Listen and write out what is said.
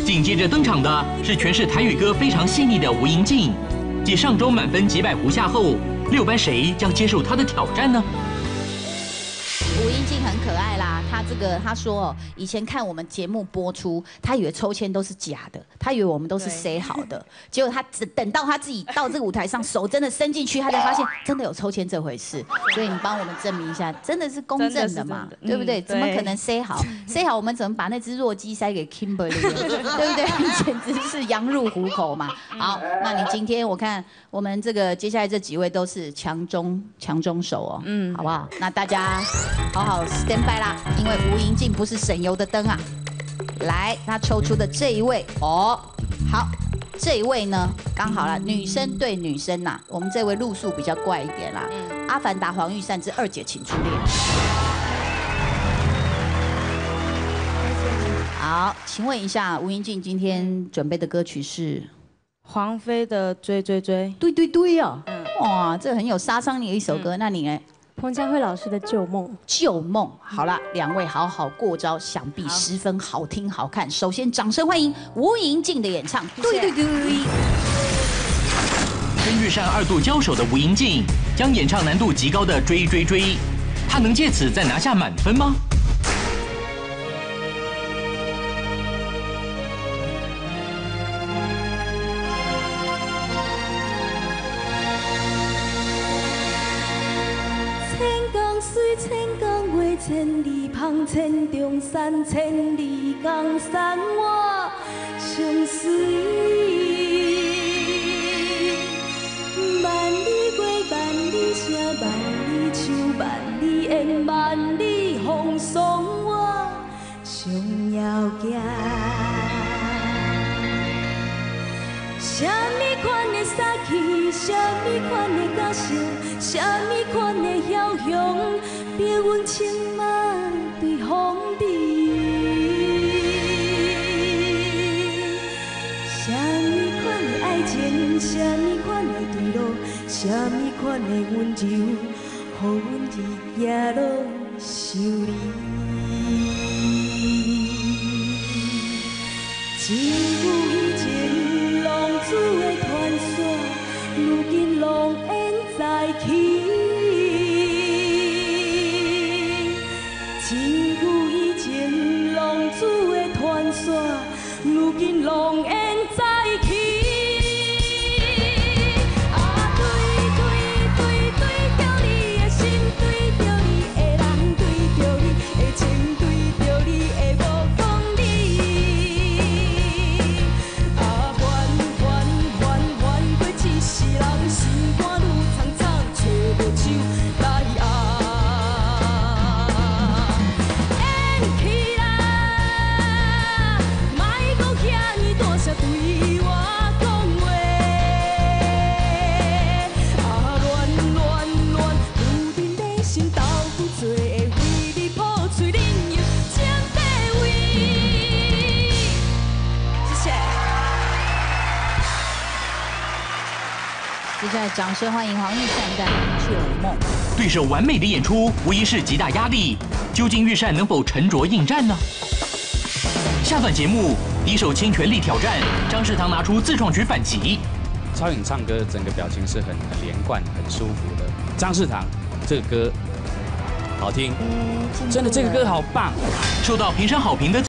紧接着登场的是诠释台语歌非常细腻的吴英静。继上周满分几百胡下后，6班谁将接受她的挑战呢？ 吴英静很可爱啦，他说以前看我们节目播出，他以为抽签都是假的，他以为我们都是 say 好的，结果他等到他自己到这个舞台上，手真的伸进去，他才发现真的有抽签这回事。所以你帮我们证明一下，真的是公正的嘛，对不对？怎么可能 say 好 say 好？我们怎么把那只弱鸡塞给 Kimberly， 对不对？简直是羊入虎口嘛。好，那你今天我看我们这个接下来这几位都是强中手哦，好不好？那大家好好 stand by 啦，因为吴英静不是省油的灯啊。来，他抽出的这一位哦，好，这一位呢刚好啦，女生对女生呐，我们这位路数比较怪一点啦。阿凡达黄玉善之二姐请出列。好，请问一下，吴英静今天准备的歌曲是黄飞的《追追追》。 对哦，哇，这很有杀伤力的一首歌。那你呢？ 彭佳慧老师的《旧梦》。 旧梦，好了，两位好好过招，想必十分好听好看。首先，掌声欢迎吴英静的演唱。对。 跟玉善2度交手的吴英静，将演唱难度极高的《追追追》，她能借此再拿下满分吗？ 千工月，千里芳，千重山，千里江山我相随。万里月，万里声，万里树，万里烟，万里风霜我相遥行。什么款的杀气，什么款的假设，什么款的枭雄，逼阮情马对风尘。什么款的爱情，什么款的对路，什么款的温柔，予阮日夜拢想你。真有以前浪子的传说，如今拢烟再起。真有以前浪子的传说，如今拢烟再起。 接下来掌声欢迎黄玉善的《旧梦》。 对手完美的演出，无疑是极大压力。究竟玉善能否沉着应战呢？下段节目，敌手倾全力挑战，张世堂拿出自创曲反击。 超颖唱歌整个表情是很连贯、很舒服的。张世堂这个歌好听，真的这个歌好棒， 受到评审好评的。